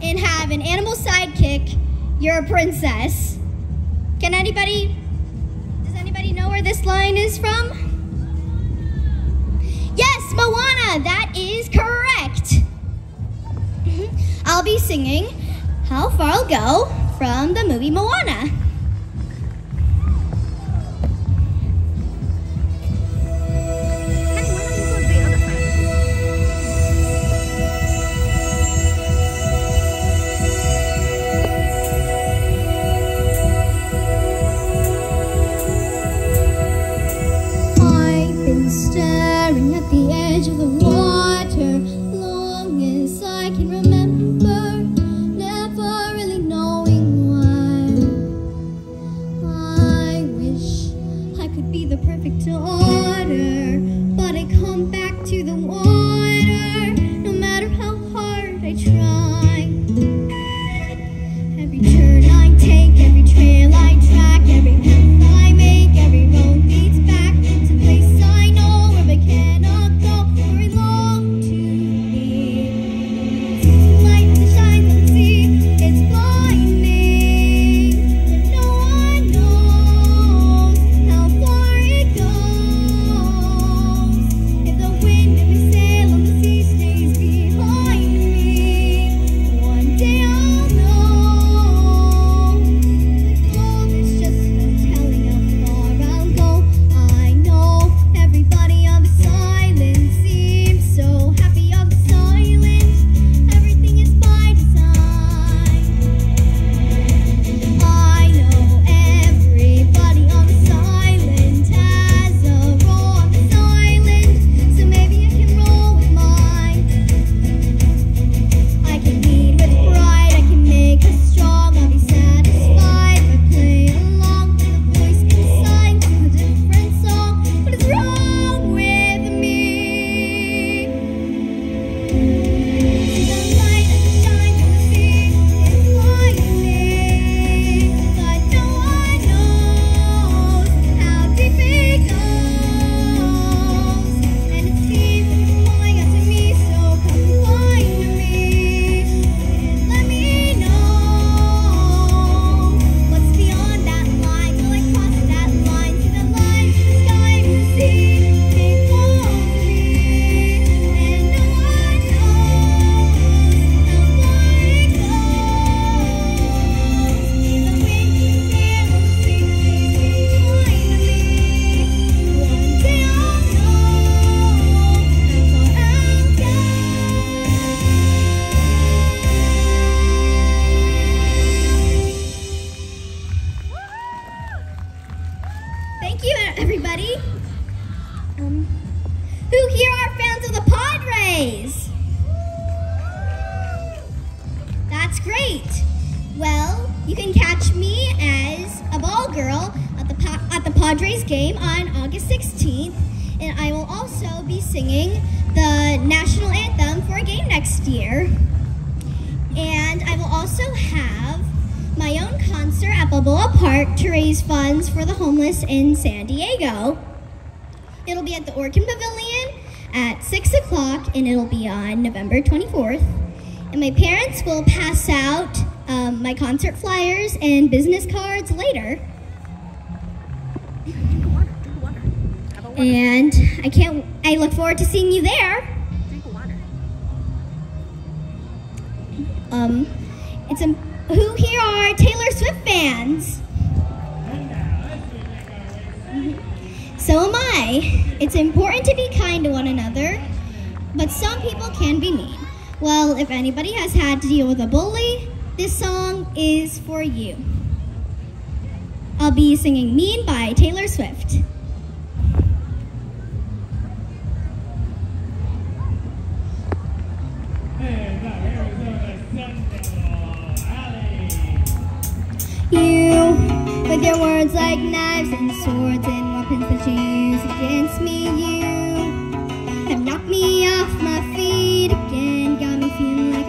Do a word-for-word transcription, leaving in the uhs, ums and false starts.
and have an animal sidekick, you're a princess. Can anybody, does anybody know where this line is from? Yes, Moana, that is correct. I'll be singing How Far I'll Go from the movie Moana. Staring at the edge of the water, long as I can remember, never really knowing why. I wish I could be the perfect daughter, but I come back to the water, no matter how hard I try. Every turn I take, every trail I track, every path I make, every road leads back to the place I know. I cannot go where I long to be. The light that shines on the sea, it's blinding, but no one knows how far it goes. If the wind that we sail on the sea stays behind me, one day I'll know. The goal is just no telling how far I'll go. I know everybody on the island seems so happy on this island. Everything is by design. I know everybody on this island has a role on this island, so maybe I can roll with mine. I can lead with pride, I can make us strong. I'll be satisfied if I play along to the voice inside, to a different song. What is wrong with me? The light that shines on the sea is blinding, but no one knows how deep it goes. And it seems that it's calling out to me, so come find me and let me know what's beyond that line. Will I cross that line to the line, to the sky, to the sea? It calls me, and no one knows how far it goes. The wind keeps sail on the sea, stays behind me. One day I'll know how far I'll go. Thank you, everybody. Um, who here are fans of the Padres? That's great. Well, you can catch me as a ball girl at the pa at the Padres game on August sixteenth, and I will also be singing the national anthem for a game next year. And I will also have my own concert at Balboa Park to raise funds for the homeless in San Diego. It'll be at the Orkin Pavilion at six o'clock, and it'll be on November twenty-fourth. And my parents will pass out um, my concert flyers and business cards later. And I can't, I look forward to seeing you there. Um, it's a, who here are Taylor Swift fans? So am I. It's important to be kind to one another, but some people can be mean. Well, if anybody has had to deal with a bully, this song is for you. I'll be singing Mean by Taylor Swift. You, with your words like knives and swords and weapons that you use against me, you have knocked me off my feet again, got me feeling like